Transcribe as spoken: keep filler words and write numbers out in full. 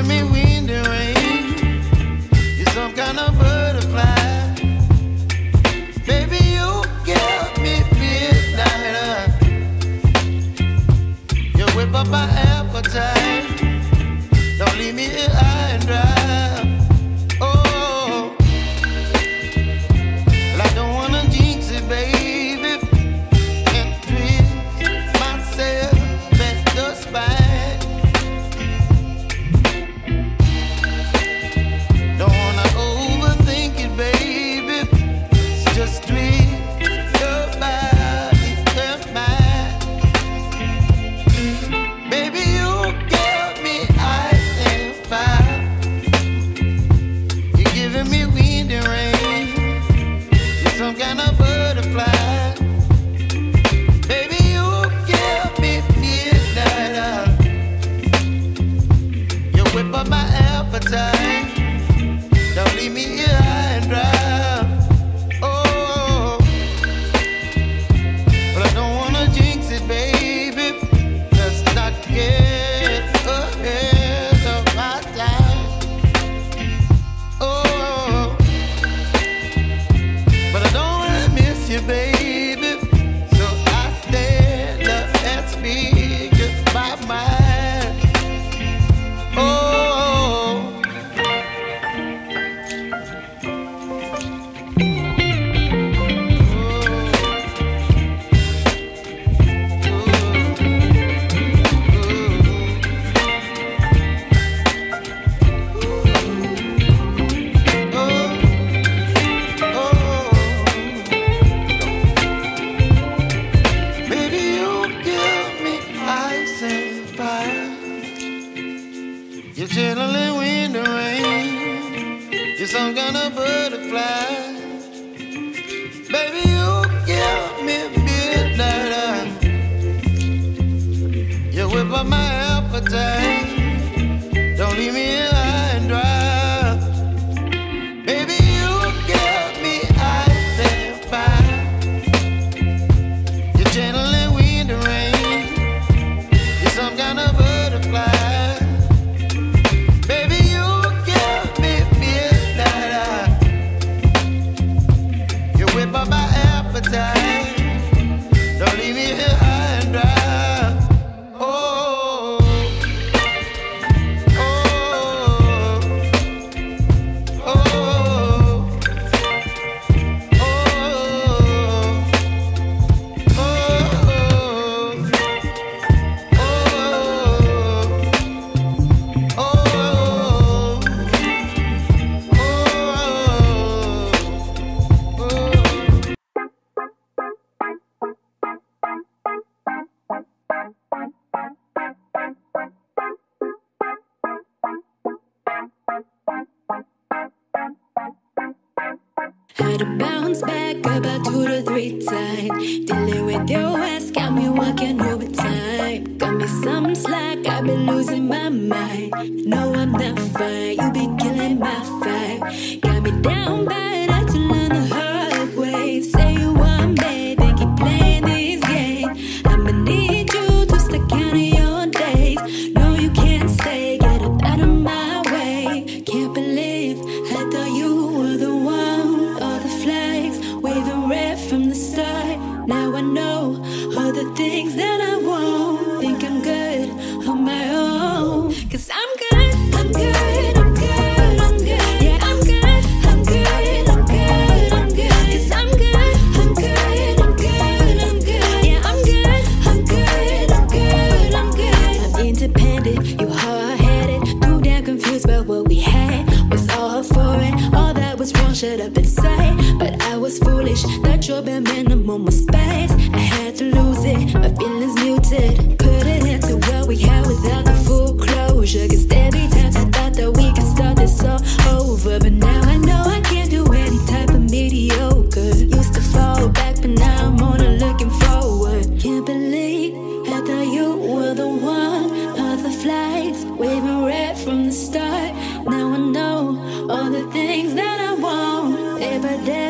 giving me wind and rain. You're some kind of butterfly. Baby, you give me midnight. You whip up my appetite. Don't leave me here high and dry. Oh, well, I don't wanna jinx it, baby, and twist myself at the spine. Don't wanna overthink it, baby. It's just twist your body and mine. Baby, you give me ice and fire. You're giving me wind and rain. You're some kind of butterfly. Baby, you give me midnight. You whip up my appetite. Don't leave me here high and dry. Oh, but I don't wanna jinx it, baby. Let's not get ahead of my time. Oh, but I don't wanna miss you, baby. So I stand up and speak just my mind. Oh. You're chilling wind and rain. You're some kind of butterfly. Baby, you give me midnight. You whip up my appetite. Don't leave me here high and dry. Baby, you give me ice and fire. You're channeling wind and rain. You're some kind of butterfly. Don't leave me here high and dry. Oh, oh, oh, oh, Had to bounce back about two to three times. Dealing with your ass got me working overtime. Got me some slack, I've been losing my mind. No, I'm not fine, you be killing my vibe. Got me down bad, I had to learn the hard way. Say you want me, then keep playing these games. I'ma need you to start counting your days. No, you can't stay, get up out of my way. Can't believe I thought you were the one. All the flags waving red from the start. Now I know all the things that I want. Think I'm good on my own. Cause I'm good, I'm good, I'm good, I'm good. Yeah, I'm good, I'm good, I'm good, I'm good. Cause I'm good, I'm good, I'm good, I'm good. Yeah, I'm good, I'm good, I'm good, I'm good. I'm independent, you hard-headed. Too damn confused about what we had. Was all for it, all that was wrong, shut up and say. But I was foolish, that your bare minimum was space. I had to lose it, my feelings muted. Put it into what we had without the full closure. Cause there be times I thought that we could start this all over. But now I know I can't do any type of mediocre. Used to fall back, but now I'm on a looking forward. Can't believe I thought you were the one. All the flags waving red from the start. Now I know all the things that I want. Day by day